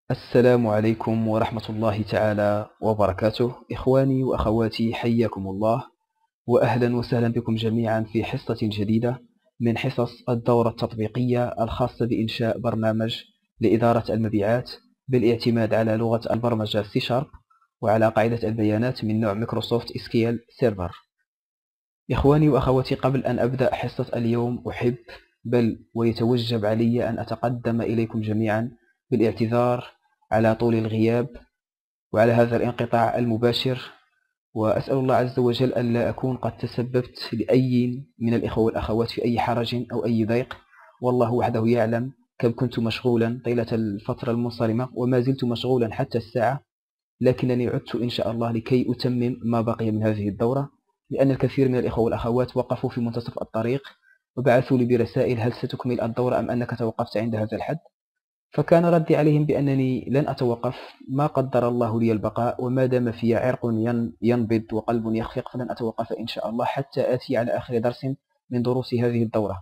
السلام عليكم ورحمة الله تعالى وبركاته. إخواني وأخواتي، حياكم الله وأهلا وسهلا بكم جميعا في حصة جديدة من حصص الدورة التطبيقية الخاصة بإنشاء برنامج لإدارة المبيعات بالاعتماد على لغة البرمجة C# وعلى قاعدة البيانات من نوع مايكروسوفت SQL سيرفر. إخواني وأخواتي، قبل أن أبدأ حصة اليوم أحب ويتوجب علي أن أتقدم إليكم جميعا بالاعتذار على طول الغياب وعلى هذا الانقطاع المباشر، وأسأل الله عز وجل أن لا أكون قد تسببت لأي من الإخوة والأخوات في أي حرج أو أي ضيق، والله وحده يعلم كم كنت مشغولا طيلة الفترة المنصرمة وما زلت مشغولا حتى الساعة، لكنني عدت إن شاء الله لكي أتمم ما بقي من هذه الدورة، لأن الكثير من الإخوة والأخوات وقفوا في منتصف الطريق وبعثوا لي برسائل: هل ستكمل الدورة أم أنك توقفت عند هذا الحد؟ فكان ردي عليهم بأنني لن أتوقف، ما قدر الله لي البقاء، وما دام في عرق ينبض وقلب يخفق فلن أتوقف إن شاء الله حتى آتي على آخر درس من دروس هذه الدورة.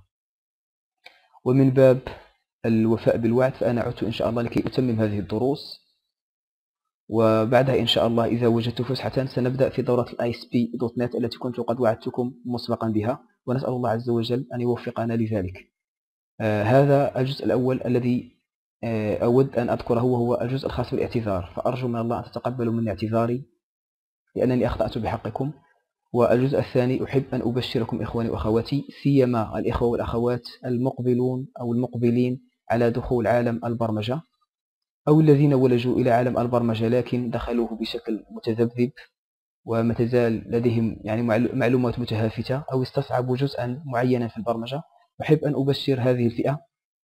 ومن باب الوفاء بالوعد فأنا عدت إن شاء الله لكي أتمم هذه الدروس، وبعدها إن شاء الله إذا وجدت فسحة سنبدأ في دورة ASP.NET التي كنت قد وعدتكم مسبقا بها، ونسأل الله عز وجل أن يوفقنا لذلك. هذا الجزء الأول الذي أود أن أذكره وهو الجزء الخاص بالاعتذار، فأرجو من الله أن تتقبلوا من اعتذاري لأنني أخطأت بحقكم. والجزء الثاني أحب أن أبشركم إخواني وأخواتي، سيما الإخوة والأخوات المقبلون أو المقبلين على دخول عالم البرمجة، أو الذين ولجوا إلى عالم البرمجة لكن دخلوه بشكل متذبذب وما تزال لديهم معلومات متهافتة أو استصعبوا جزءا معينا في البرمجة. أحب أن أبشر هذه الفئة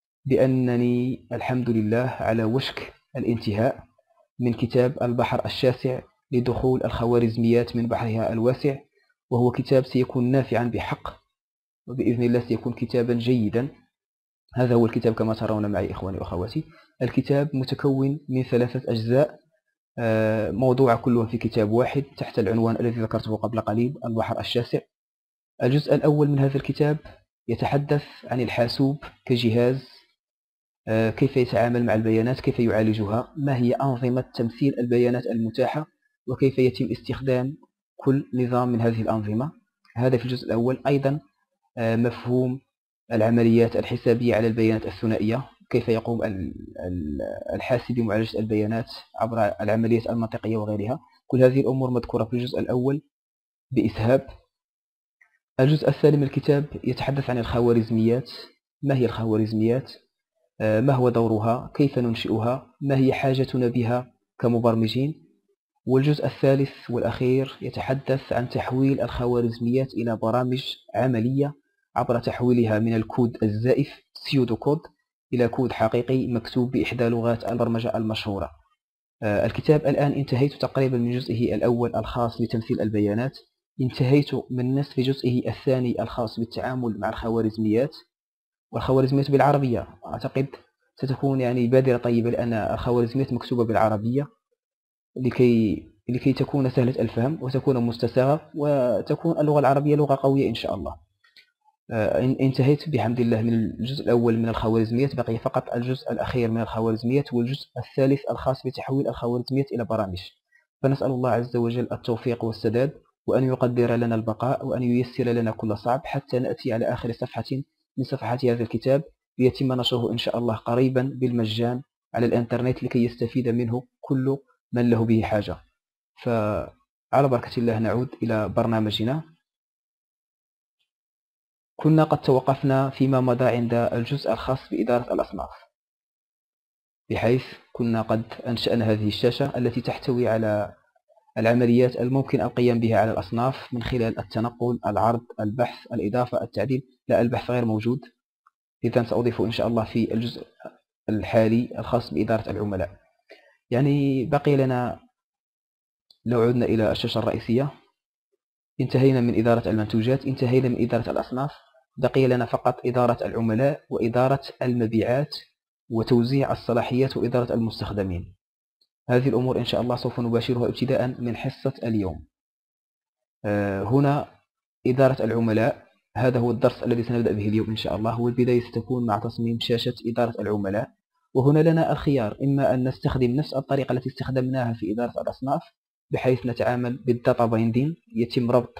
بأنني الحمد لله على وشك الانتهاء من كتاب البحر الشاسع لدخول الخوارزميات من بحرها الواسع، وهو كتاب سيكون نافعا بحق، وبإذن الله سيكون كتابا جيدا. هذا هو الكتاب كما ترون معي إخواني وأخواتي. الكتاب متكون من 3 أجزاء موضوع كلها في كتاب واحد تحت العنوان الذي ذكرته قبل قليل: البحر الشاسع. الجزء الأول من هذا الكتاب يتحدث عن الحاسوب كجهاز، كيف يتعامل مع البيانات، كيف يعالجها، ما هي أنظمة تمثيل البيانات المتاحة، وكيف يتم استخدام كل نظام من هذه الأنظمة. هذا في الجزء الأول. أيضا مفهوم العمليات الحسابية على البيانات الثنائية، كيف يقوم الحاسب بمعالجة البيانات عبر العمليات المنطقية وغيرها. كل هذه الأمور مذكورة في الجزء الأول بإسهاب. الجزء الثاني من الكتاب يتحدث عن الخوارزميات. ما هي الخوارزميات؟ ما هو دورها؟ كيف ننشئها؟ ما هي حاجتنا بها كمبرمجين؟ والجزء الثالث والأخير يتحدث عن تحويل الخوارزميات إلى برامج عملية عبر تحويلها من الكود الزائف سيودو كود إلى كود حقيقي مكتوب بإحدى لغات البرمجة المشهورة. الكتاب الآن انتهيت تقريبا من جزئه الأول الخاص بتمثيل البيانات، انتهيت من نصف جزئه الثاني الخاص بالتعامل مع الخوارزميات، والخوارزميات بالعربية. أعتقد ستكون بادرة طيبة، لأن الخوارزميات مكتوبة بالعربية لكي تكون سهلة الفهم وتكون مستساغة وتكون اللغة العربية لغة قوية إن شاء الله. انتهيت بحمد الله من الجزء الأول من الخوارزميات، بقي فقط الجزء الأخير من الخوارزميات والجزء الثالث الخاص بتحويل الخوارزميات إلى برامج. فنسأل الله عز وجل التوفيق والسداد، وأن يقدر لنا البقاء، وأن ييسر لنا كل صعب حتى نأتي على آخر صفحة من صفحات هذا الكتاب ليتم نشره إن شاء الله قريبا بالمجان على الإنترنت لكي يستفيد منه كل من له به حاجة. فعلى بركة الله نعود إلى برنامجنا. كنا قد توقفنا فيما مضى عند الجزء الخاص بإدارة الأصناف، بحيث كنا قد أنشأنا هذه الشاشة التي تحتوي على العمليات الممكن القيام بها على الأصناف من خلال التنقل، العرض، البحث، الإضافة، التعديل. لا، البحث غير موجود، إذن سأضيفه إن شاء الله في الجزء الحالي الخاص بإدارة العملاء. بقي لنا، لو عدنا إلى الشاشة الرئيسية، انتهينا من إدارة المنتوجات، انتهينا من إدارة الأصناف، بقي لنا فقط إدارة العملاء وإدارة المبيعات وتوزيع الصلاحيات وإدارة المستخدمين. هذه الأمور إن شاء الله سوف نباشرها ابتداء من حصة اليوم. هنا إدارة العملاء، هذا هو الدرس الذي سنبدأ به اليوم إن شاء الله. والبداية ستكون مع تصميم شاشة إدارة العملاء، وهنا لنا الخيار، إما أن نستخدم نفس الطريقة التي استخدمناها في إدارة الأصناف، بحيث نتعامل بالداتا بايندين، يتم ربط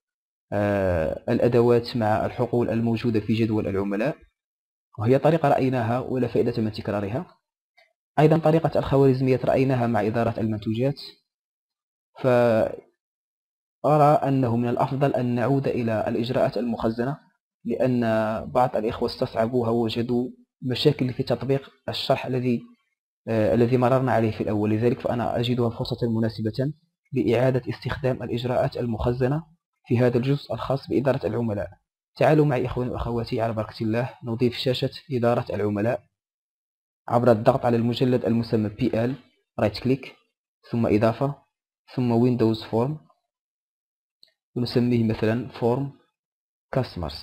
الأدوات مع الحقول الموجودة في جدول العملاء، وهي طريقة رأيناها ولا فائدة من تكرارها. أيضا طريقة الخوارزمية رأيناها مع إدارة المنتوجات، فأرى أنه من الأفضل أن نعود إلى الإجراءات المخزنة، لأن بعض الإخوة استصعبوها ووجدوا مشاكل في تطبيق الشرح الذي مررنا عليه في الأول. لذلك فأنا أجدها فرصة مناسبة لإعادة استخدام الإجراءات المخزنة في هذا الجزء الخاص بإدارة العملاء. تعالوا معي إخواني وأخواتي على بركة الله نضيف شاشة إدارة العملاء عبر الضغط على المجلد المسمى PL، رايت كليك، ثم إضافة، ثم ويندوز فورم، ونسميه مثلا فورم كاستمرز.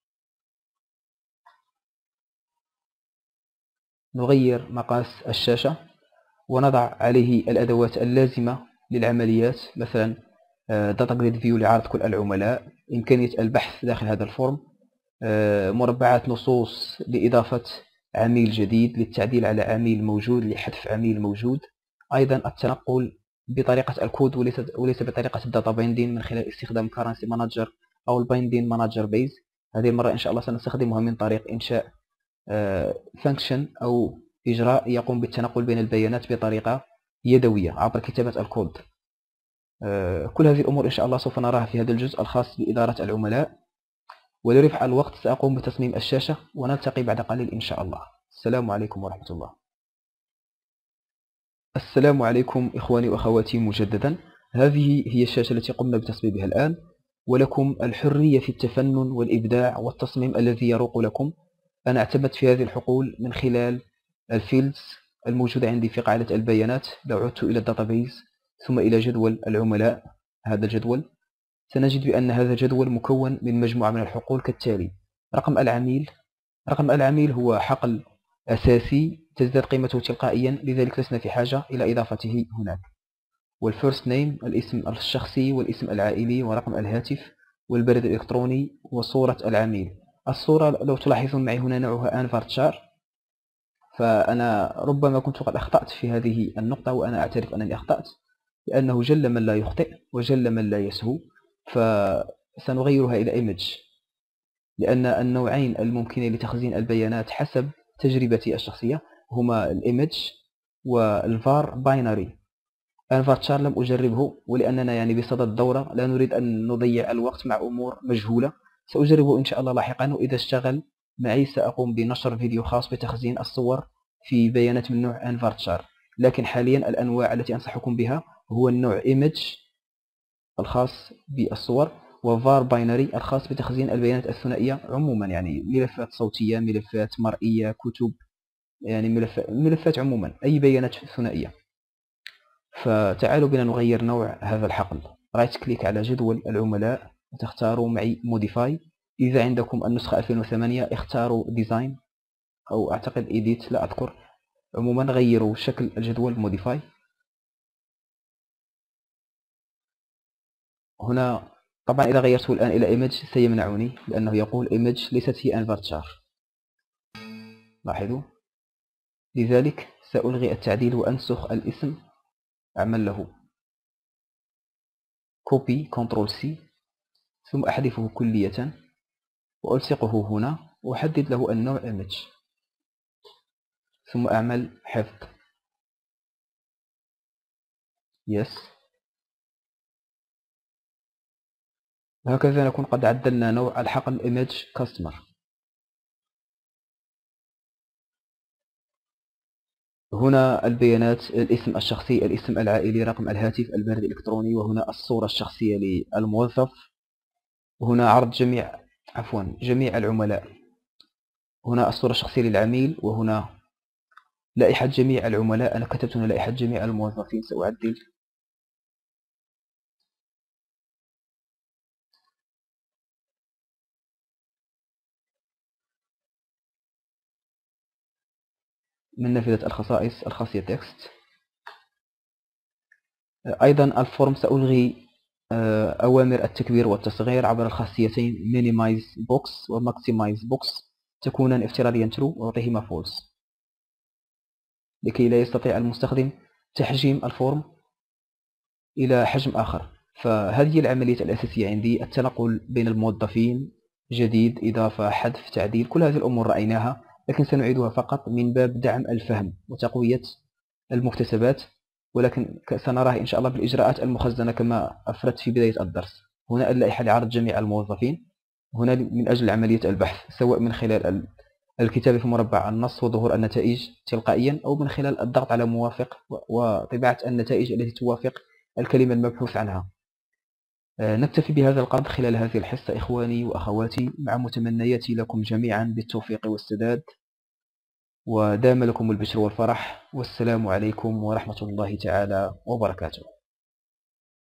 نغير مقاس الشاشة ونضع عليه الأدوات اللازمة للعمليات، مثلا داتا جريد فيو لعرض كل العملاء، إمكانية البحث داخل هذا الفورم، مربعات نصوص لإضافة عميل جديد، للتعديل على عميل موجود، لحذف عميل موجود، أيضا التنقل بطريقة الكود وليس بطريقة الداتا بايندين من خلال استخدام كارنسي مانجر أو البايندين مانجر بيز. هذه المرة إن شاء الله سنستخدمها من طريق إنشاء فانكشن أو إجراء يقوم بالتنقل بين البيانات بطريقة يدوية عبر كتابة الكود. كل هذه الأمور إن شاء الله سوف نراها في هذا الجزء الخاص بإدارة العملاء. ولربح الوقت سأقوم بتصميم الشاشة، ونلتقي بعد قليل إن شاء الله. السلام عليكم ورحمة الله. السلام عليكم إخواني وأخواتي مجددا. هذه هي الشاشة التي قمنا بتصميمها الآن، ولكم الحرية في التفنن والإبداع والتصميم الذي يروق لكم. أنا اعتمدت في هذه الحقول من خلال الفيلدز الموجودة عندي في قاعدة البيانات. لو عدت إلى الداتابيز ثم إلى جدول العملاء، هذا الجدول، سنجد بأن هذا الجدول مكون من مجموعة من الحقول كالتالي: رقم العميل. رقم العميل هو حقل أساسي تزداد قيمته تلقائيا، لذلك لسنا في حاجة إلى إضافته هناك. والفيرست نيم، الاسم الشخصي والاسم العائلي ورقم الهاتف والبريد الإلكتروني وصورة العميل. الصورة لو تلاحظون معي هنا نوعها انفارتشار، فأنا ربما كنت قد أخطأت في هذه النقطة، وأنا أعترف أنني أخطأت، لأنه جل من لا يخطئ وجل من لا يسهو. فسنغيرها إلى image، لأن النوعين الممكنين لتخزين البيانات حسب تجربتي الشخصية هما الإيمج والفار باينري. الفارتشار لم أجربه، ولأننا يعني بصدد الدورة لا نريد أن نضيع الوقت مع أمور مجهولة. سأجربه إن شاء الله لاحقا، وإذا اشتغل معي سأقوم بنشر فيديو خاص بتخزين الصور في بيانات من نوع انفارتشار. لكن حاليا الأنواع التي أنصحكم بها هو النوع إيمج الخاص بالصور، وفار باينري الخاص بتخزين البيانات الثنائية عموما، يعني ملفات صوتية، ملفات مرئية، كتب، يعني ملفات عموما، أي بيانات ثنائية. فتعالوا بنا نغير نوع هذا الحقل. رايت كليك على جدول العملاء وتختاروا معي موديفاي. إذا عندكم النسخة 2008 اختاروا ديزاين، أو أعتقد إيديت، لا أذكر. عموما غيروا شكل الجدول موديفاي. هنا طبعا إذا غيرته الآن إلى image سيمنعني، لأنه يقول image ليست هي انفارتشار، لاحظوا. لذلك سألغي التعديل وأنسخ الاسم، أعمل له copy Ctrl C، ثم أحذفه كلية وألصقه هنا، وأحدد له النوع image، ثم أعمل حفظ yes. وهكذا نكون قد عدلنا نوع الحقل image customer. هنا البيانات: الاسم الشخصي، الاسم العائلي، رقم الهاتف، البريد الإلكتروني، وهنا الصورة الشخصية للموظف، وهنا عرض جميع العملاء. هنا الصورة الشخصية للعميل، وهنا لائحة جميع العملاء. أنا كتبت هنا لائحة جميع الموظفين، سأعدل من نافذة الخصائص الخاصية تكست. أيضا الفورم سألغي أوامر التكبير والتصغير عبر الخاصيتين minimize box و maximize box، تكونان افتراضيا true وأعطيهما false. لكي لا يستطيع المستخدم تحجيم الفورم إلى حجم آخر. فهذه هي العملية الأساسية عندي: التنقل بين الموظفين، جديد، إضافة، حذف، تعديل. كل هذه الأمور رأيناها، لكن سنعيدها فقط من باب دعم الفهم وتقوية المكتسبات، ولكن سنراها إن شاء الله بالإجراءات المخزنة كما أفردت في بداية الدرس. هنا اللائحة لعرض جميع الموظفين، هنا من أجل عملية البحث، سواء من خلال الكتابة في مربع النص وظهور النتائج تلقائيا، أو من خلال الضغط على موافق وطباعة النتائج التي توافق الكلمة المبحوث عنها. نكتفي بهذا القدر خلال هذه الحصة إخواني وأخواتي، مع متمنياتي لكم جميعا بالتوفيق والسداد، ودام لكم البشر والفرح، والسلام عليكم ورحمة الله تعالى وبركاته.